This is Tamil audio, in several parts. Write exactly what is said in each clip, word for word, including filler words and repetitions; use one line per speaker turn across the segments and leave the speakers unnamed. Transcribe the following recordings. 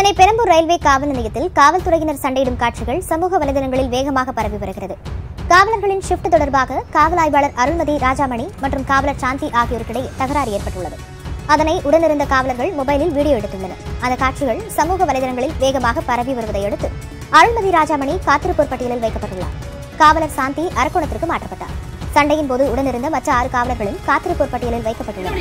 சென்னை பெரம்பூர் ரயில்வே காவல் நிலையத்தில் காவல்துறையினர் சண்டையிடும் காட்சிகள் சமூக வலைதளங்களில் வேகமாக பரவி வருகிறது. காவலர்களின் ஷிப்ட் தொடர்பாக காவல் ஆய்வாளர் அருள்மதி ராஜாமணி மற்றும் காவலர் சாந்தி ஆகியோருக்கிடையே தகராறு ஏற்பட்டுள்ளது. அதனை உடனிருந்த காவலர்கள் மொபைலில் வீடியோ எடுத்துள்ளனர். அந்த காட்சிகள் சமூக வலைதளங்களில் வேகமாக பரவி வருவதை அடுத்து அருள்மதி ராஜாமணி காத்திருப்போர் பட்டியலில் வைக்கப்பட்டுள்ளார். காவலர் சாந்தி அரக்கோணத்திற்கு மாற்றப்பட்டார். சண்டையின் போது உடனிருந்த மற்ற ஆறு காவலர்களும் காத்திருப்போர் பட்டியலில் வைக்கப்பட்டுள்ளனர்.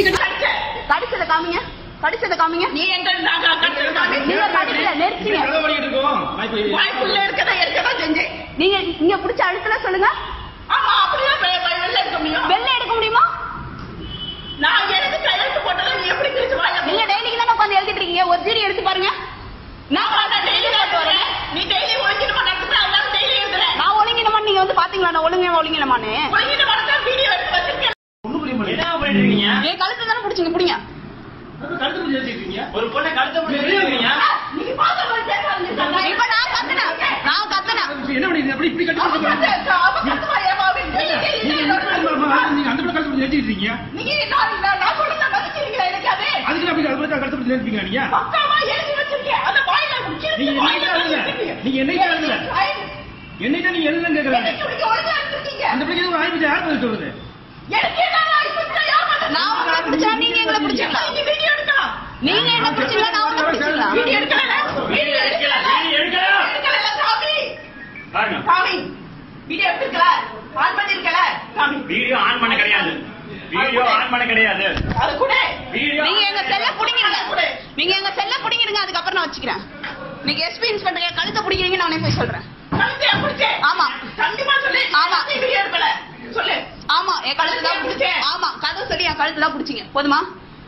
படிச்சத காமிங்க. நீ எங்க நாங்க கட்டல காமி. நீங்க கட்டல நெர்ச்சிங்க. எங்க ஓடிட்டு இருக்கோம்? வாய்க்குள்ள இருக்கதா இருக்கதா செஞ்சே. நீங்க இங்க புடிச்ச அழுத்தல சொல்லுங்க. ஆமா அப்படியே வெல்ல எடுக்க முடியும். வெல்ல எடுக்க முடியுமா? நான் எனக்கு கையெழுத்து போட்டத நீ எப்படி கிழிச்சு வாங்க? நீங்க டெய்லிக்கு தான உட்கார்ந்து எழுதிட்டு இருக்கீங்க. ஒரு ஜீடி எடுத்து பாருங்க. நான் பாத்தா டெய்லி தான் வரேன். நீ டெய்லி ஒழுங்கினமா நடந்துற அதான் டெய்லி எழுதுற. நான் ஒழுங்கினமா நீங்க வந்து பாத்தீங்களா நான் ஒழுங்கமா ஒழுங்கினமானே? ஒழுங்கினமா தான் வீடியோ எடுத்து வச்சிருக்கேன். ஒண்ணு புரிய மாட்டேங்குது. என்ன பண்ணிட்டு இருக்கீங்க? ஏ கழுத்து தான புடிச்சீங்க புடிங்க. கழுத்து புடிச்சு வச்சிருக்கீங்க. ஒரு பொண்ணை கழுத்து புடிச்சு வச்சிருக்கீங்க. நீங்க பாக்க மாட்டீங்க. இப்ப நான் கத்துனா. நான் கத்துனா. என்ன பண்ணீங்க? அப்படி இப்படி கழுத்து புடிச்சு. அப்ப கத்துவா ஏமாவே. நீங்க அந்த பொண்ணை கழுத்து புடிச்சு வச்சிருக்கீங்க. நீங்க நான் நான் சொல்றத மதிக்கிறீங்களா எனக்கு அது? அதுக்கு அப்படி கழுத்து கழுத்து புடிச்சு வச்சிருக்கீங்க நீங்க. பக்கமா எழுதி வச்சிருக்கீங்க. அந்த வாயில குச்சி. நீங்க என்ன எழுதுங்க? நீங்க என்ன எழுதுங்க? என்னைக்கு நீங்க எழுதுங்க கேக்குறீங்க. நீங்க ஒழுங்கா எழுதிருக்கீங்க. அந்த பிள்ளைக்கு ஒரு ஆயிரம் யார் பதில் சொல்றது? எனக்கு என்ன ஆயிரம் நான் உங்களை பிடிச்சா நீங்க எங்களை பிடிச்சீங்களா? நீங்க வீடியோ எடுக்கலாம். நீங்க என்ன பிடிச்சீங்களா நான் உங்களை பிடிச்சீங்களா? வீடியோ எடுக்கல. வீடியோ எடுக்கல. வீடியோ எடுக்கல. எடுக்கல சாமி. பாருங்க. சாமி. வீடியோ எடுக்கல. ஆன் பண்ணிருக்கல. சாமி. வீடியோ ஆன் பண்ண கிடையாது. வீடியோ ஆன் பண்ண கிடையாது. அது கூட. வீடியோ நீங்க எங்க செல்ல புடிங்கீங்க. நீங்க எங்க செல்ல புடிங்கீங்க அதுக்கு அப்புறம் நான் வச்சுக்கிறேன். நீங்க எஸ்பி இன்ஸ்பெக்டர் கழுத்தை புடிங்கீங்க நானே போய் சொல்றேன். கழுத்தை புடிச்சே. ஆமா. கண்டிப்பா சொல்லு. ஆமா. வீடியோ எடுக்கல. சொல்லு. ஆமா என் கழுத்து தான் புடிச்சேன். ஆமா கதை சொல்லி என் கழுத்து தான் புடிச்சீங்க. போதுமா?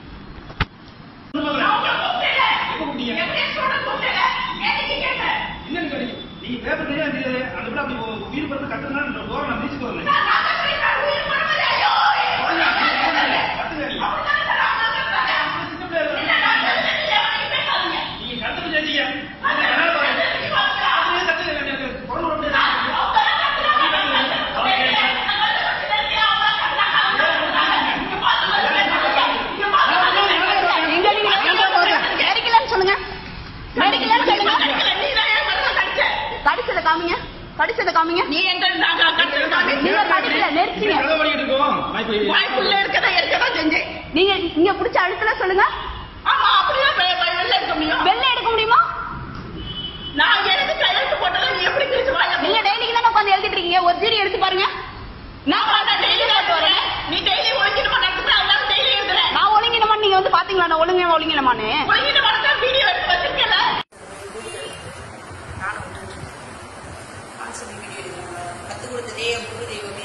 நீங்க பேப்பர் தெரியாது அந்த விட அப்படி உயிர் பறந்து கட்டுனா டோர் நான் மிதிச்சுட்டு வரல. நீங்க கழுத்து செஞ்சீங்க. படிச்சத காமிங்க. படிச்சத காமிங்க. நீ எங்க நாங்க கட்டல காமி. நீங்க கட்டல நெர்ச்சிங்க. எங்க ஓடிட்டு இருக்கோம்? வாய்க்குள்ள இருக்கதா இருக்கதா செஞ்சே. நீங்க இங்க புடிச்ச அழுத்தல சொல்லுங்க. ஆமா அப்படியே வெல்ல எடுக்க முடியும். வெல்ல எடுக்க முடியுமா? நான் எனக்கு கையெழுத்து போட்டத நீ எப்படி கிழிச்சு வாங்க? நீங்க டெய்லிக்கு தான உட்கார்ந்து எழுதிட்டு இருக்கீங்க. ஒரு ஜீடி எடுத்து பாருங்க. நான் பாத்தா டெய்லி தான் வரேன். நீ டெய்லி ஒழுங்கினமா நடந்துற அதான் டெய்லி எழுதுற. நான் ஒழுங்கினமா நீங்க வந்து பாத்தீங்களா நான் ஒழுங்கமா ஒழுங்கினமானே? ஒழுங்கினமா தான் வீடியோ எடுத்து வச்சிருக்கேன். கத்து கொடுத்ததே குரு தெய்வமே.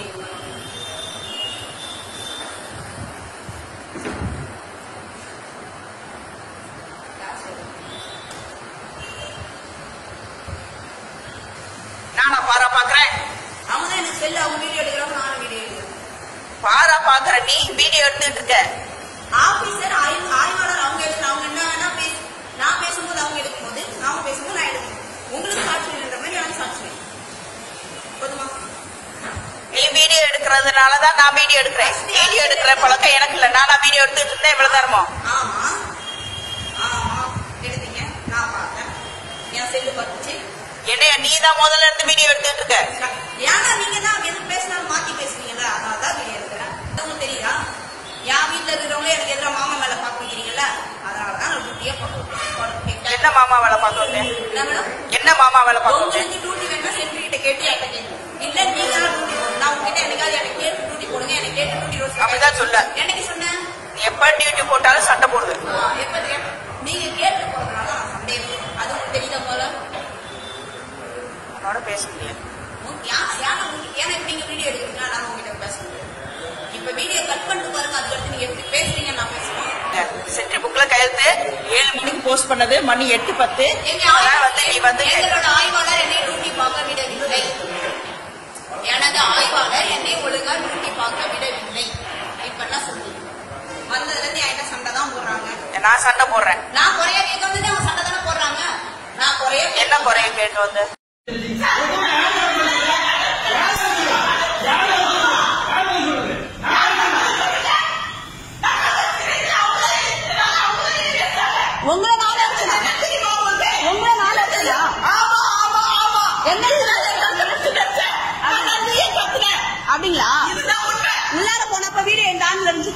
நானா பாரா பாக்குறேன். அவங்க தான் எனக்கு செல்ல அவங்க வீடியோ எடுக்கிறாங்க நானும் வீடியோ எடுக்கிறேன். பாரா பாக்குற நீ வீடியோ எடுத்துட்டு இருக்க. ஆபீசர் ஆய்வாளர் அவங்க எடுத்து அவங்க என்ன வேணா பேச நான் பேசும்போது அவங்க எடுக்கும் போது நாம பேசும்போது நான் எடுக்கிறேன். உங்களுக்கு சாட்சி என்ற மாதிரி எனக்கு சாட்சி போதுமா? நீ வீடியோ எடுக்கிறதுனாலதான் நான் வீடியோ எடுக்கிறேன். வீடியோ எடுக்கிற பழக்கம் எனக்கு இல்ல. நானா வீடியோ எடுத்துட்டு இருந்தேன் இவ்வளவு தரமோ? ஆமா ஆமா எடுத்தீங்க. நான் பார்த்தேன். என் செல்லு பத்துச்சு. என்னைய நீ தான் முதல்ல இருந்து வீடியோ எடுத்துட்டு இருக்க. ஏன்னா நீங்க தான் எது பேசினாலும் மாத்தி பேசுறீங்களா? அதனாலதான் வீடியோ எடுக்கிறேன். உங்களுக்கு தெரியுதா? என் வீட்டுல இருக்கிறவங்க எனக்கு எதிராக மாமா வேலை பாக்குறீங்கல்ல அதனாலதான் நான் டியூட்டியே பார்க்க. என்ன மாமா வேலை பார்க்க? என்ன மாமா வேலை பார்க்க? டியூட்டி வேணா சென்ட்ரி கிட்ட கேட்டு என்கிட்ட கேட்கும். இல்ல நீங்க டியூட்டி போடணும். நான் உங்ககிட்ட எனக்காவது எனக்கு கேட்டு டியூட்டி போடுங்க. எனக்கு கேட்டு டியூட்டி ரோஸ் அப்படிதான் சொல்ல. எனக்கு சொன்னேன் எப்ப டியூட்டி போட்டாலும் சண்டை போடுது. எப்ப நீங்க கேட்டு போறதுனால சண்டை அது உங்களுக்கு தெரியுதா? போல உன்னோட பேச முடியாது. ஏன்னா இப்ப நீங்க வீடியோ எடுக்கிறீங்க நான் உங்ககிட்ட பேச முடியாது. இப்ப வீடியோ கட் பண்ணிட்டு பாருங்க. அதுக்கடுத்து நீங்க எப்படி பேசுறீங்க நான் பேசுவேன். சென்ட்ரி புக்ல கையெழுத்து ஏழு மணிக்கு போஸ்ட் பண்ணது மணி எட்டு பத்து. வந்து நீ வந்து எங்களோட ஆய்வாளர் என்னை டியூட்டி பார்க்க விடவில்லை. எனது ஆய்வாளர் என்னை ஒழுங்கா டியூட்டி பார்க்க விடவில்லை. இப்ப என்ன சொல்றீங்க? வந்ததுல இருந்து என்கிட்ட சண்டை தான் போடுறாங்க. நான் சண்டை போடுறேன். நான் குறைய கேட்க வந்து அவங்க சண்டை தானே போடுறாங்க. நான் குறைய என்ன குறைய கேட்டு வந்து உங்களை நான்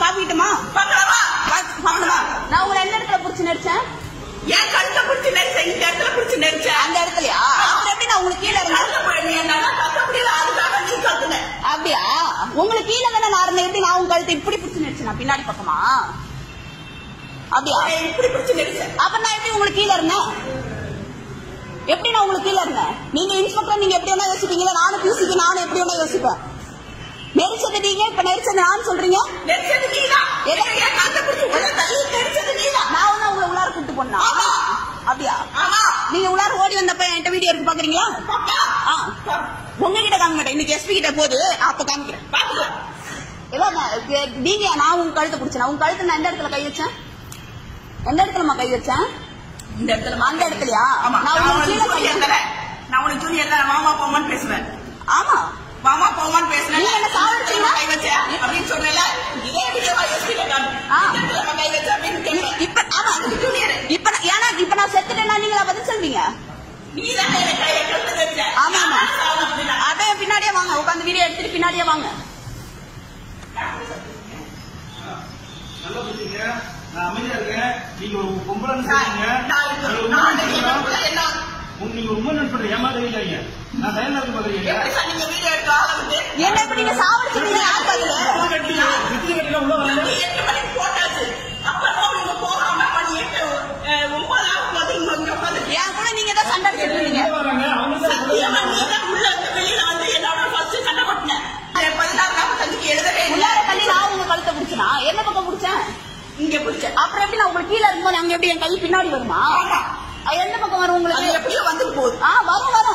பாப்பிக்கிட்டுமா பாக்கலாமா பாக்கலாமா? நான் உங்களை எந்த இடத்துல புடிச்சு நெரிச்சேன்? ஏன் கழுத்தை புடிச்சு நெரிச்சேன்? இந்த இடத்துல புடிச்சு நெரிச்சேன். அந்த இடத்துலயா? அப்புறம் எப்படி நான் உங்களுக்கு கீழே இருந்தேன்? அப்படியா? உங்களுக்கு கீழே தானே நான் இருந்தேன். எப்படி நான் உங்க கழுத்தை இப்படி புடிச்சு நெரிச்சேன்? பின்னாடி பக்கமா? அப்படியா? இப்படி புடிச்சு நெரிச்சேன். அப்ப நான் எப்படி உங்களுக்கு கீழே இருந்தேன்? எப்படி நான் உங்களுக்கு கீழே இருந்தேன்? நீங்க இன்ஸ்பெக்டர், நீங்க எப்படி வேணா யோசிப்பீங்களா? நானும் பிசிக்கு நானும் எப்படி வேணா யோசிப்பேன். நெரிச்சது நீங்க, இப்ப நெரிச்சது நான் சொல்றீங்க. நெரிச்சது நீதான். நான் வந்து உங்களை உள்ளார கூட்டு போனா அப்படியா? நீங்க உள்ளார ஓடி வந்தப்ப என்கிட்ட வீடியோ இருக்கு பாக்குறீங்களா? உங்ககிட்ட காமிக்க மாட்டேன். இன்னைக்கு எஸ்பி கிட்ட போது அப்ப காமிக்கிறேன். நீங்க நான் உங்க கழுத்தை பிடிச்சேன். உங்க கழுத்து நான் எந்த இடத்துல கை வச்சேன்? எந்த இடத்துல கை வச்சேன்? இந்த இடத்துல. அந்த இடத்துலயா? நான் உனக்கு ஜூனியர் தான். மாமா போமான்னு பேசுவேன். ஆமா, மாமா போமான்னு பேசுறேன். நீ என்ன சாவடிச்சீங்க? கை வச்ச அப்படின்னு சொல்றல. இதே வீடியோவா எஸ்பில காமி. கை வச்ச அப்படின்னு இப்ப. ஆமா, அது ஜூனியர். இப்ப ஏன்னா இப்ப நான் செத்துட்டேன்னா நீங்க பதில் சொல்வீங்க. நீ தான் என்ன கையை கழுத்து வச்ச. ஆமா ஆமா. அதே பின்னாடியே வாங்க. உட்கார்ந்து வீடியோ எடுத்துட்டு பின்னாடியே வாங்க.
நல்லா புரியுங்க. நான் அமைதியா இருக்கேன். நீங்க ஒரு கும்பலன்னு சொல்றீங்க. நீங்க உண்மைன்னு சொல்றீங்க. ஏமாத வீடியோங்க. நான் தயனா இருக்கு பாக்குறீங்க.
நீங்க வீடியோ எடுத்து ஆரம்பிச்சு என்ன இப்ப நீங்க சாவடிச்சீங்க? யார் பாக்கல?
வித்து கட்டில உள்ள வரல.
எட்டு மணிக்கு போட்டாச்சு. அப்புறம் நீங்க போகாம மணி எட்டு ஒன்பது ஆகும்போது இங்க உட்காந்து ஏன் கூட நீங்க தான் சண்டை அடிச்சிருக்கீங்க. சத்தியமா நீங்க உள்ள இருந்து வெளியில வந்து என்னோட ஃபர்ஸ்ட் சண்டை போட்டீங்க. பதினாறு நாற்பத்தஞ்சுக்கு எழுதவே உள்ளார தள்ளி நான் உங்க கழுத்தை பிடிச்சனா? என்ன பக்கம் பிடிச்சேன்? இங்க பிடிச்சேன். அப்புறம் எப்படி நான் உங்களுக்கு கீழே இருக்கும்போது அங்க எப்படி என் கை பின்னாடி வருமா? எந்த பக்கம் வரும் உங்களுக்கு? எப்படியோ வந்துட்டு போகுது. ஆ வரும் வரும்.